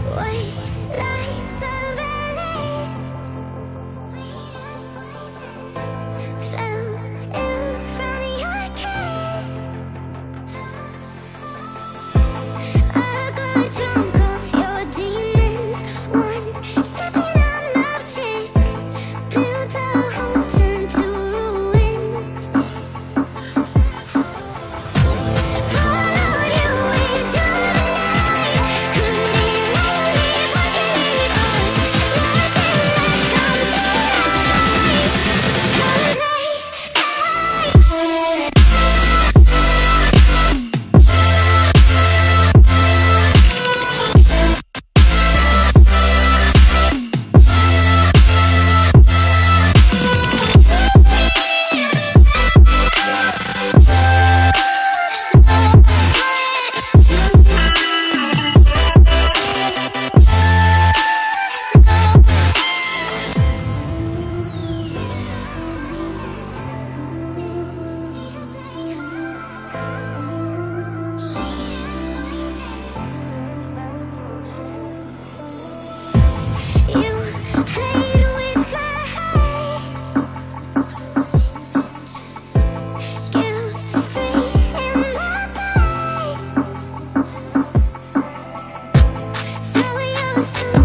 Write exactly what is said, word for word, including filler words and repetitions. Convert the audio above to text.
White lies beneath. Fell ill from your kiss. I got drunk off your demons. One sipping on lovesick. Built a home, turned to ruins. Followed you into the night. Couldn't leave what you leave on. Nothing left come to life. 'Cause I, you played with my heart. Guilt-free in my bed. So I was too